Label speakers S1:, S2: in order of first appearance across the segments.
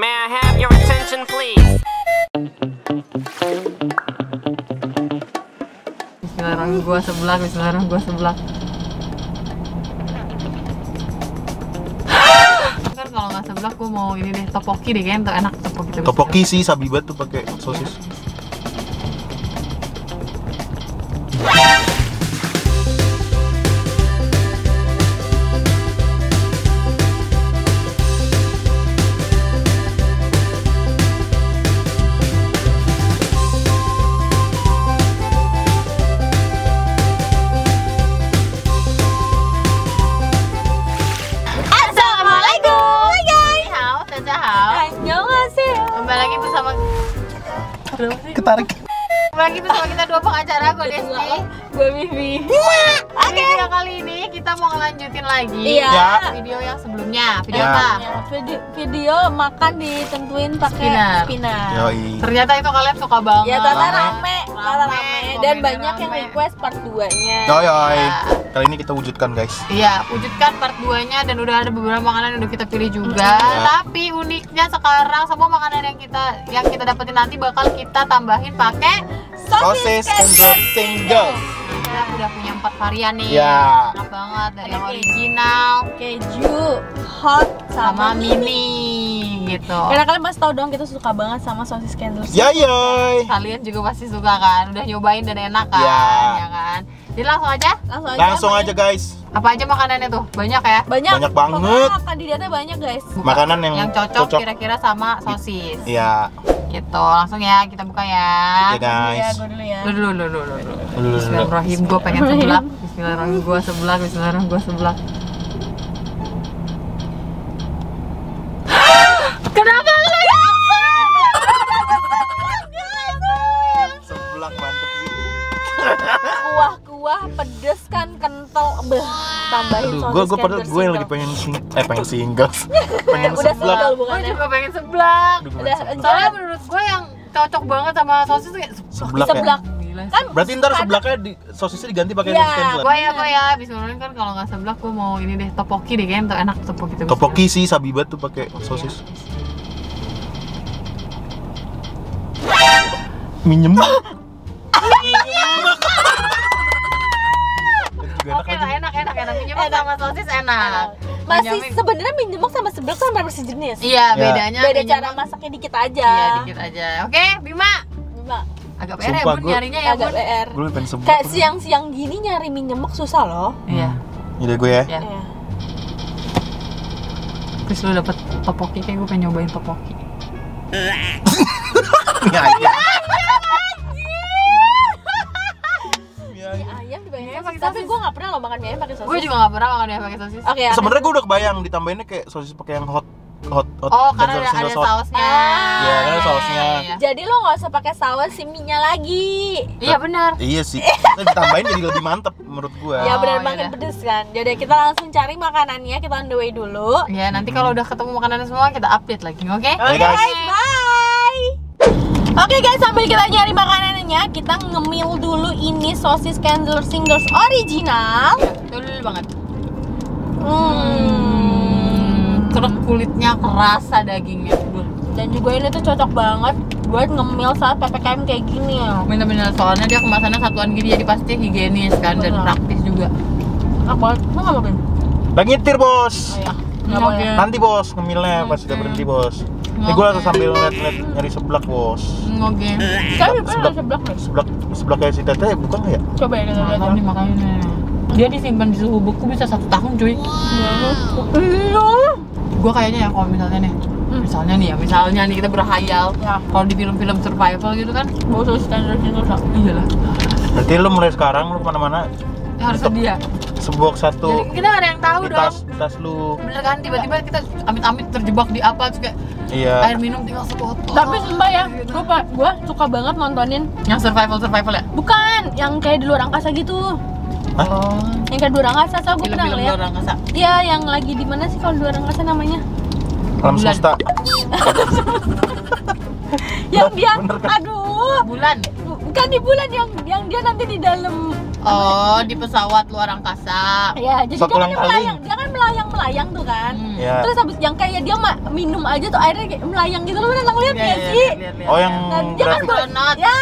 S1: May I have your attention please?
S2: Bismillahirrahmanirrahim, gua seblak, bismillahirrahmanirrahim, gua seblak. Kan kalau nggak seblak gua mau ini deh, topoki deh, kan enak topoki.
S3: Topoki sih sabi banget tuh pakai sosis.
S2: Kembali lagi bersama
S3: Ketarik.
S2: Kembali lagi bersama kita dua pengacara, gue Desti, gue Vivi. Oke, video kali ini kita mau ngelanjutin lagi video yang sebelumnya. Video apa?
S4: Video makan ditentuin pakai spinach.
S3: Yoi.
S2: Ternyata itu kalian suka banget.
S4: Ya, ternyata rame. Dan banyak yang
S2: rame.
S4: request part 2-nya.
S3: Yoi. Kali ini kita wujudkan, guys.
S2: Iya, wujudkan part 2-nya dan udah ada beberapa makanan yang udah kita pilih juga. Tapi uniknya sekarang semua makanan yang kita dapetin nanti bakal kita tambahin pakai
S3: Sosis Kendor single.
S2: Kita udah punya 4 varian nih.
S3: Ya.
S2: Enak banget, dari yang original,
S4: Keju, hot,
S2: sama mini gitu.
S4: Karena kalian pasti tahu dong kita suka banget sama sosis candle.
S3: Yoi.
S2: Kalian juga pasti suka kan? Udah nyobain dan enak kan? Ya kan? Jadi langsung aja.
S3: Langsung aja, guys.
S2: Apa aja makanannya tuh? Banyak ya?
S3: Banyak banget.
S4: Pokoknya kandidatnya banyak, guys.
S3: Makanan yang
S2: cocok kira-kira sama sosis.
S3: Iya.
S2: Gitu, langsung ya kita buka ya.
S3: Ya, guys.
S4: Gue dulu ya.
S2: Dulu. Bismillahirrahmanirrahim, gue pengen seblak. Bismillahirrahmanirrahim, gue seblak. Bismillahirrahmanirrahim, gue seblak. Kenapa lu?
S3: Seblak mantep sih.
S4: Kuah-kuah pedes kan, kental. Tambahin
S3: Aduh,
S4: sosis
S3: gue yang lagi pengen single. Pengen
S4: udah
S3: seblak.
S4: single
S2: Gue
S4: bukannya.
S2: juga pengen seblak. Soalnya
S4: Udah
S2: menurut gue yang cocok banget sama sosis tuh kayak
S3: Seblak.
S4: seblak.
S2: Gila sih.
S4: Kan
S3: Berarti ntar seblaknya sosisnya diganti pakai
S4: Iya.
S3: sosis kendor.
S2: Gue ya, bismillahirrahmanirrahim, kan kalau nggak seblak gue mau ini deh, topoki deh, kan enak topoki.
S3: Topoki sih sabi banget tuh pakai sosis. Minjem.
S2: Oke lah, enak. Minyak sama sosis enak.
S4: masih sebenarnya minjemak sama seblak kan hampir sejenis.
S2: Iya, bedanya
S4: Beda
S2: minyak
S4: cara masaknya dikit aja.
S2: Iya, dikit aja. Oke, Bima. Agak PR ya,
S3: Sumpah,
S2: Bun, nyarinya ya,
S4: Agak
S2: Bun.
S4: PR.
S3: Gue pengen seblak.
S4: Kayak siang-siang gini nyari minjemak susah loh.
S2: Iya.
S3: Ini gue ya.
S2: Iya.
S4: Iya.
S2: Terus lu dapet topoki, kayak gue pengen nyobain topoki.
S3: Mie ayam.
S4: Mie ayam dibayangin
S2: Iya, pakai
S4: tapi
S2: sosis.
S4: gue nggak pernah loh makan mie ayam pakai sosis.
S2: Gue juga nggak pernah makan dia pakai sosis.
S4: Oke.
S3: Sebenarnya gue udah kebayang ditambahinnya kayak sosis pakai yang hot.
S2: Oh, karena ada sausnya.
S3: Iya, ada sausnya.
S2: Iya.
S4: Jadi lo nggak usah pakai saus si mie-nya lagi.
S2: Iya, benar.
S3: Iya sih. Tapi ditambahin jadi lebih mantep menurut gue.
S4: Ya benar,
S2: iya
S4: makin
S2: dah.
S4: pedes kan. Jadi kita langsung cari makanannya, kita on the way dulu.
S2: Iya, nanti kalau udah ketemu makanannya semua kita update lagi, oke?
S3: Oke, guys.
S4: Bye. Oke guys, sambil kita nyari makanannya, kita ngemil dulu ini sosis Candler Singles original.
S2: Betul banget. Kerek kulitnya, kerasa dagingnya.
S4: Dan juga ini tuh cocok banget buat ngemil saat PPKM kayak gini ya.
S2: Bener-bener, soalnya dia kemasannya satuan gini, jadi pasti higienis kan dan
S4: Betul.
S2: praktis juga.
S4: Apa? Lo nggak makan?
S3: Lagi nyetir, Bos.
S4: Oh ya.
S2: Nggak
S4: boleh.
S2: boleh.
S3: Nanti, Bos, ngemilnya pas udah berhenti, Bos. Ini gue langsung sambil ngeliat nyari seblak, Bos.
S2: Oke.
S4: Sekarang ada seblak nih.
S3: Seblak kayak si Teteh bukan nggak ya?
S4: Coba ya kita lihat.
S2: Makan nih, makanya. Dia disimpan di suhu beku bisa 1 tahun, cuy. Gue kayaknya ya kalau misalnya nih kita berhayal
S4: Ya.
S2: kalau di film-film survival gitu kan,
S4: Mau sosis Candler Singles tak?
S2: iyalah
S3: Berarti lu mulai sekarang lu kemana-mana
S2: harus
S3: Untuk-
S2: sedia.
S3: sebuah satu
S2: Jadi kita nggak ada yang tahu
S3: di
S2: dong.
S3: tas lu.
S2: Bener kan, tiba-tiba kita amit-amit terjebak di apa, terus kayak
S3: Iya.
S2: air minum tinggal sebotol.
S4: Tapi sumpah ya, gue suka banget nontonin.
S2: yang survival ya.
S4: Bukan, yang kayak di luar angkasa gitu.
S3: Hah?
S2: Oh.
S4: Yang kayak di luar angkasa, so gue pernah
S2: Film-film
S4: ngeliat.
S2: luar angkasa.
S4: Iya, yang lagi di mana sih kalau di luar angkasa namanya?
S3: Alam
S2: Bulan.
S3: semesta.
S4: Yang dia,
S3: Bener kan?
S4: aduh,
S2: Bulan.
S4: bukan di bulan yang dia nanti di dalam
S2: Oh, di pesawat luar angkasa.
S4: Ya, jadi dia kan melayang tuh kan.
S3: Ya.
S4: Terus habis yang kayak dia minum aja tuh airnya kayak melayang gitu, lu pernah ngeliat nggak sih?
S3: Oh, yang
S4: Nah, dia kan
S3: grafik.
S2: Donat.
S4: Ya.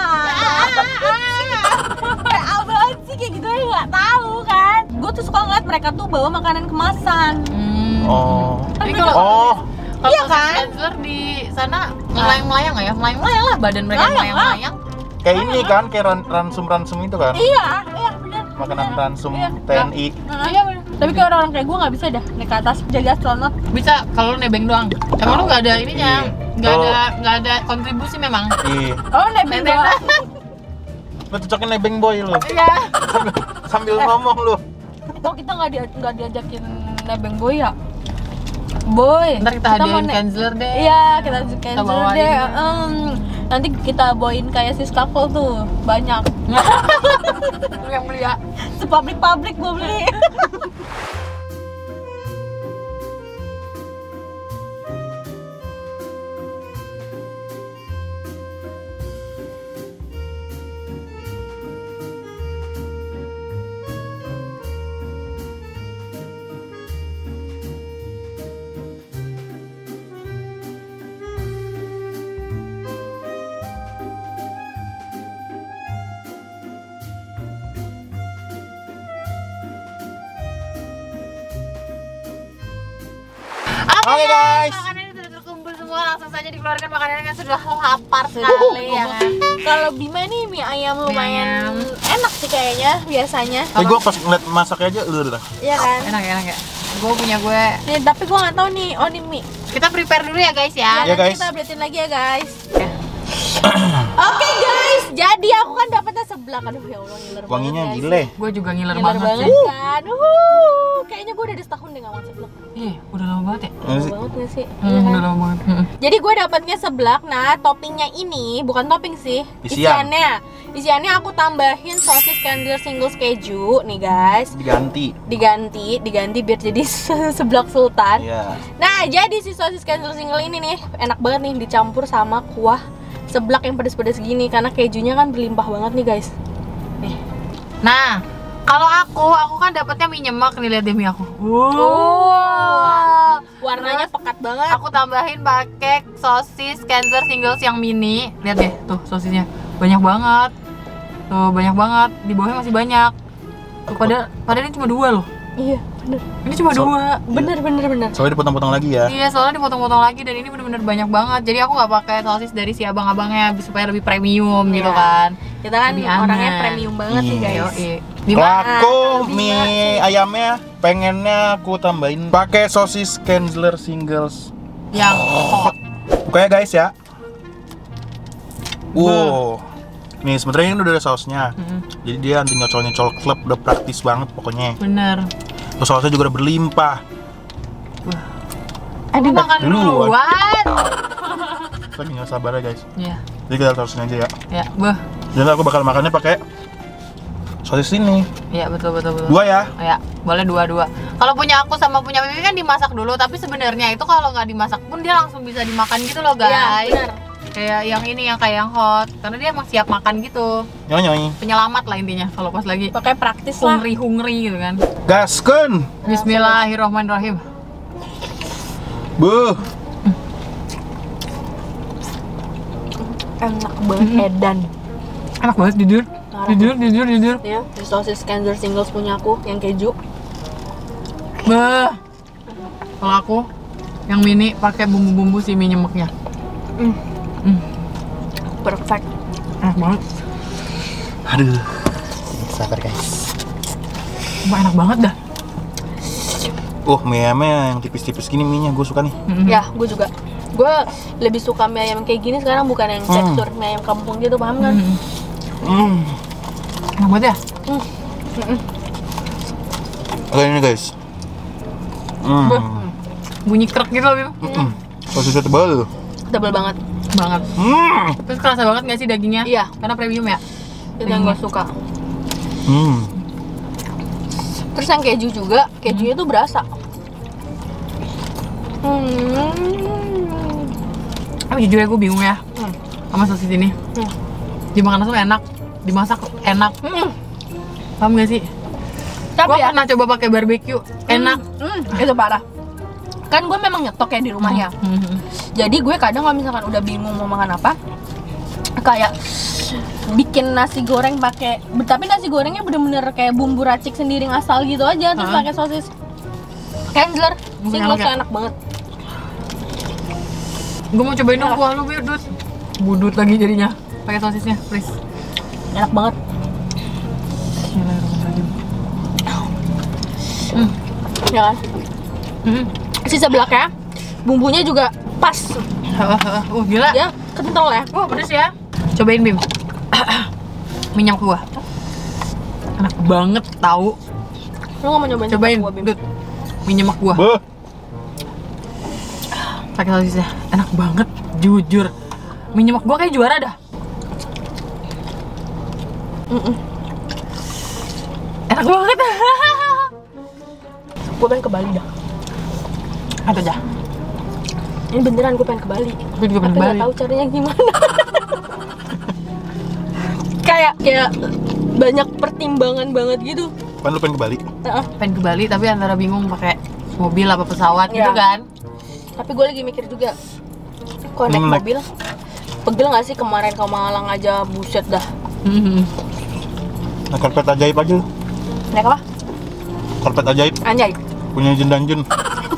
S4: Kayak apaan sih kayak gitu ya nggak tahu kan. Gue tuh suka ngeliat mereka tuh bawa makanan kemasan.
S3: Oh.
S2: Jadi kalau
S3: Oh.
S2: kalau
S4: Iya
S2: Sausage
S4: kan?
S2: Candler di sana melayang-melayang nggak ya? Melayang-melayang lah badan mereka melayang-melayang.
S3: Kayak ini kan, kayak ransum-ransum itu kan.
S4: Iya benar.
S3: Makanan ransum
S4: Iya.
S3: TNI.
S2: Iya bener.
S4: Tapi kayak orang-orang kayak gue nggak bisa dah naik ke atas jadi astronot.
S2: Bisa kalau lu nebeng doang. Emang lu nggak ada ininya,
S3: Iya.
S2: nggak ada kontribusi memang.
S3: Ih,
S4: Oh nebeng
S2: Nebeng.
S4: doang.
S3: lu cocokin nebeng boy lu.
S2: Iya.
S3: Sambil ngomong lu.
S4: Kok kita nggak diajakin nebeng boy ya? Boy.
S2: Ntar kita
S4: mau
S2: hadiahin Candler deh.
S4: Iya, kita cancel
S2: bawain.
S4: deh. Nanti kita bawain kayak sis couple tuh banyak.
S2: Yang beli ya.
S4: Sepabrik-pabrik gue beli.
S3: Oke guys.
S2: Makanannya sudah terkumpul semua, langsung saja dikeluarkan makanannya yang sudah lapar sekali ya kan.
S4: Kalau Bima nih mie ayam lumayan enak sih kayaknya biasanya.
S3: Tapi gue pas ngeliat masak aja, udah.
S4: Iya kan?
S2: Enak ya. Gue punya gue.
S4: Nih, tapi gue nggak tahu nih. Oh, nih mie.
S2: Kita prepare dulu ya guys ya.
S3: Ya,
S4: Nanti
S3: guys.
S4: kita updatein lagi ya guys. Oke guys, jadi aku kan dapetnya seblak. Aduh ya Allah, ngiler banget.
S3: Wanginya
S4: guys.
S3: gile.
S2: Gue juga ngiler
S4: Ngiler
S2: banget
S4: banget
S2: sih.
S4: kan. Kayaknya gue udah ada setahun deh nggak makan seblak.
S2: Ih, udah lama banget ya.
S3: Mana sih?
S4: Lama banget nggak sih? Iya kan?
S2: Udah lama banget.
S4: Jadi gue dapatnya seblak. Nah, toppingnya ini bukan topping sih.
S3: Isian.
S4: Isiannya aku tambahin sosis Candler singles keju nih guys.
S3: Diganti.
S4: Diganti biar jadi seblak sultan.
S3: Iya.
S4: Nah, jadi si sosis Candler single ini nih enak banget nih dicampur sama kuah seblak yang pedas-pedas gini karena kejunya kan berlimpah banget nih guys. Nih.
S2: Nah, kalau aku kan dapatnya mie nyemak nih, lihat deh mie aku.
S4: Wow. Warnanya pekat banget.
S2: Aku tambahin pakai sosis Candler singles yang mini. Lihat deh, tuh sosisnya banyak banget. Tuh banyak banget. Di bawahnya masih banyak. Tuh, padahal ini cuma 2 loh.
S4: Iya, bener.
S2: Ini cuma 2.
S4: Bener.
S3: Soalnya dipotong-potong lagi ya.
S2: Iya, soalnya dipotong-potong lagi dan ini bener-bener banyak banget. Jadi aku nggak pakai sosis dari si abang-abangnya supaya lebih premium gitu
S4: Iya.
S2: kan.
S4: Kita kan
S2: Lebih
S4: orangnya
S2: aneh.
S4: premium banget nih guys.
S2: Yoi.
S3: Kalau aku
S4: Bima
S3: mie ayamnya pengennya aku tambahin pakai sosis Candler singles.
S2: Yang hot.
S3: Buka ya guys ya. Wow. Nih sebenarnya ini udah ada sausnya. Jadi dia anti nyocol-nyocol klub, udah praktis banget pokoknya.
S2: Bener.
S3: Terus sausnya juga udah berlimpah.
S2: Aduh, makan
S3: duluan.
S2: duluan.
S3: Lagi nggak sabar ya guys.
S2: Iya.
S3: Jadi kita taruhin aja ya.
S2: Ya, beh.
S3: Jadi aku bakal makannya pakai sosis ini.
S2: Iya, betul.
S3: 2 ya.
S2: Ya, boleh 2. Kalau punya aku sama punya Mimi kan dimasak dulu, tapi sebenarnya itu kalau nggak dimasak pun dia langsung bisa dimakan gitu loh
S4: Iya,
S2: guys.
S4: benar.
S2: Kayak yang ini yang kayak yang hot, karena dia emang siap makan gitu.
S3: Nyoy.
S2: Penyelamat lah intinya kalau pas lagi
S4: Pakai praktis lah.
S2: hungry gitu kan.
S3: Gaskeun.
S2: Bismillahirrahmanirrahim.
S3: Buh.
S4: Enak banget edan.
S2: Enak banget jujur.
S4: Parah.
S2: Jujur.
S4: Ya, si sosis Candler singles punya aku yang keju.
S2: Beh. Kalau aku yang mini pakai bumbu-bumbu si mie nyemeknya.
S4: Perfect.
S2: Enak banget.
S3: Aduh. Sabar guys.
S2: Wah, enak banget dah.
S3: Mie ayamnya yang tipis-tipis gini mie-nya gue suka nih.
S4: Ya, gue juga. Gue lebih suka mie ayam kayak gini sekarang bukan yang tekstur mie ayam kampung gitu, paham kan?
S2: Enak banget ya.
S3: Oke ini guys.
S2: Bunyi krek gitu loh, Bim.
S3: Sosisnya tebal.
S4: Tebal banget.
S2: Banget. Terus kerasa banget nggak sih dagingnya?
S4: Iya.
S2: Karena premium ya.
S4: Itu yang gue suka. Terus yang keju juga, kejunya tuh berasa.
S2: Tapi jujur ya gue bingung ya sama sosis ini. Dimakan langsung enak, dimasak enak. Paham gak sih?
S4: Tapi
S2: Gue
S4: ya,
S2: pernah coba pakai barbecue, enak.
S4: itu parah. Kan gue memang nyetok ya di rumah ya. Jadi gue kadang kalau misalkan udah bingung mau makan apa, kayak bikin nasi goreng pakai, tapi nasi gorengnya bener-bener kayak bumbu racik sendiri ngasal gitu aja, terus pakai sosis Kenzler. Singles tuh enak banget.
S2: Gue mau cobain dong kuah lu, Budut. Budut lagi jadinya. Pakai sosisnya, please.
S4: Enak banget.
S2: Bismillahirrahmanirrahim.
S4: Ya kan? Sisa belaknya bumbunya juga pas.
S2: Gila.
S4: Ya, kental ya.
S2: Pedes ya. Cobain Bim. Minyak kuah. Enak banget tahu.
S4: Lu nggak mau nyobain?
S2: Cobain,
S4: gua, Bim?
S2: Dut. Minyak kuah.
S3: Beuh.
S2: Pakai sosisnya. Enak banget, jujur. Minyak gua kayak juara dah. Enak banget.
S4: Gue pengen ke Bali dah.
S2: Apa aja?
S4: Ini beneran gue pengen ke Bali.
S2: Gue juga pengen
S4: Tapi
S2: Bali.
S4: nggak tahu caranya gimana. kayak banyak pertimbangan banget gitu.
S3: Kan lu pengen ke Bali?
S2: Pengen ke Bali tapi antara bingung pakai mobil apa pesawat gitu
S4: Iya.
S2: kan.
S4: Tapi gue lagi mikir juga, kok naik
S3: Naik.
S4: mobil pegel nggak sih? Kemarin ke Malang aja buset dah.
S3: Nah, karpet ajaib aja lu.
S4: Naik apa?
S3: Karpet ajaib
S4: Anjay.
S3: punya Jin dan Jun.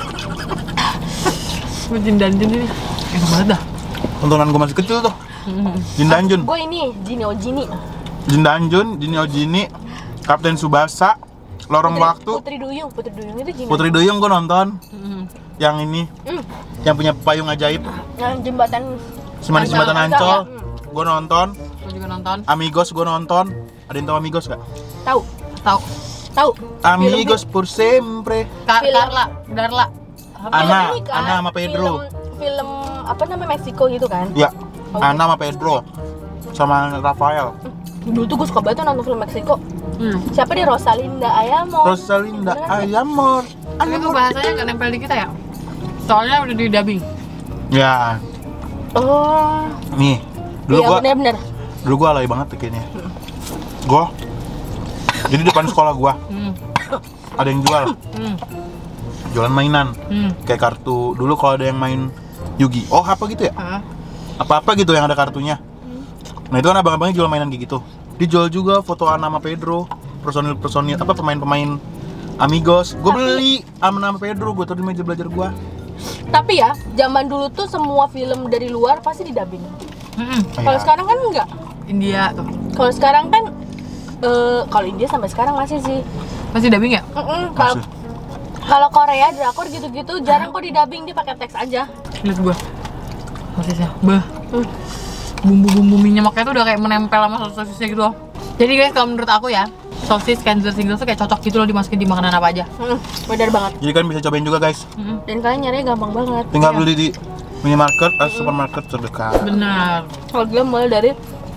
S2: Jin dan Jun ini enak banget dah.
S3: Tontonan gue masih kecil tuh. Jin dan Jun.
S4: Gue ini Jini.
S3: Jin dan Jun, Jinio Jini, Kapten Tsubasa, Lorong Waktu,
S4: Putri Duyung itu Jini.
S3: Putri Duyung gue nonton. Yang ini, yang punya payung ajaib,
S4: Yang jembatan
S3: si manis jembatan Ancol, gue nonton.
S2: Gue juga nonton.
S3: Amigos gue nonton. Ada yang tahu Amigos gak?
S4: Tahu.
S2: Tahu.
S3: Amigos por siempre.
S4: Film.
S2: Darla.
S3: Ana,
S4: Ini kan,
S3: Ana sama Pedro.
S4: Film apa namanya, Meksiko gitu kan?
S3: Ya, Ana sama Pedro, sama Rafael.
S4: Dulu tuh gue suka banget tuh nonton film Meksiko. Siapa di Rosalinda Ayamo?
S3: Rosalinda Ayamor.
S2: Tapi itu bahasanya nggak nempel di kita ya? Soalnya udah di dubbing.
S3: Ya,
S4: Oh.
S3: nih. Dulu
S4: Iya
S3: gua,
S4: benar.
S3: dulu gua alay banget kayaknya. Gua, jadi depan sekolah gua ada yang jual, jualan mainan. Kayak kartu. Dulu kalau ada yang main Yu-Gi-Oh apa gitu ya? Apa-apa gitu yang ada kartunya. Nah itu kan abang-abangnya jual mainan kayak gitu. Dijual juga foto Ana sama Pedro, personil apa pemain-pemain Amigos. Gue beli sama nama Pedro, gue taruh di meja belajar gue.
S4: Tapi ya, zaman dulu tuh semua film dari luar pasti didubbing. Kalau sekarang kan enggak.
S2: India tuh.
S4: Kalau sekarang kan kalau India sampai sekarang masih sih.
S2: Masih dubbing ya?
S4: Kalau kalau Korea drakor gitu-gitu jarang kok didubbing, dia pakai teks aja.
S2: Lihat gua. Sosisnya. Bah. Bumbu-bumbu minyaknya tuh udah kayak menempel sama sosisnya gitu loh. Jadi guys, kalau menurut aku ya, sosis Kenzler Singles tuh kayak cocok gitu loh dimasukin di makanan apa aja.
S4: Benar banget.
S3: Jadi kan bisa cobain juga guys.
S4: Dan kalian nyarinya gampang banget.
S3: Tinggal beli di minimarket atau supermarket terdekat.
S2: Benar.
S4: Harga mulai dari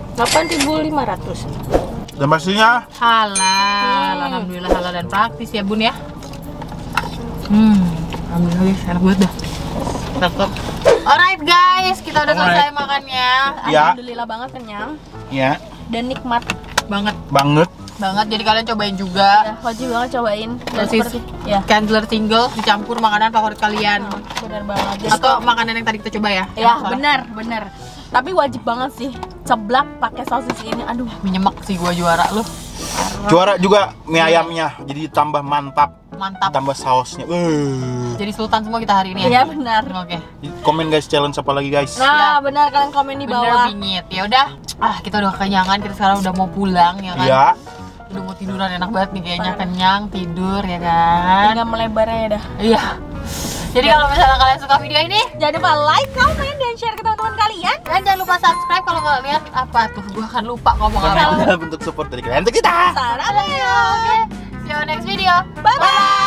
S4: 8.500.
S3: Dan pastinya
S2: Halal. Alhamdulillah halal dan praktis ya Bun ya. Alhamdulillah guys, enak banget dah. Cakep. Alright guys, kita udah selesai makannya.
S3: Ya.
S4: Alhamdulillah banget kenyang
S3: ya
S4: dan nikmat
S2: Banget.
S3: banget.
S2: Jadi kalian cobain juga.
S4: ya, wajib banget cobain. Dan
S2: Sosis
S4: seperti ya,
S2: Kenzler Singles dicampur makanan favorit kalian.
S4: benar banget. Jadi
S2: Atau makanan yang tadi kita coba ya.
S4: ya,
S2: Soalnya
S4: benar. Tapi wajib banget sih ceblak pakai sosis ini. Aduh,
S2: Menyemek sih gua juara lu.
S3: Juara juga mie ayamnya, jadi tambah mantap.
S2: Mantap.
S3: Tambah sausnya.
S2: Jadi sultan semua kita hari ini
S4: iya
S2: ya.
S4: benar.
S2: Oke.
S3: Komen guys, challenge apa lagi guys?
S4: Nah, benar, kalian komen di
S2: Bener
S4: bawah.
S2: bingit. Ya udah. Kita udah kenyangan, kita sekarang udah mau pulang ya kan.
S3: Ya.
S2: Udah mau tiduran, enak banget nih kayaknya, kenyang, tidur ya kan.
S4: Tinggal melebarnya dah.
S2: Iya. Jadi kalau misalnya kalian suka video ini,
S4: Jangan lupa like, comment, dan share ke teman-teman kalian.
S2: dan jangan lupa subscribe kalau kalian apa tuh, gua akan lupa ngomong apa.
S3: Bentuk support dari kalian untuk kita.
S4: Salam.
S2: Oke. See you next video.
S4: Bye bye.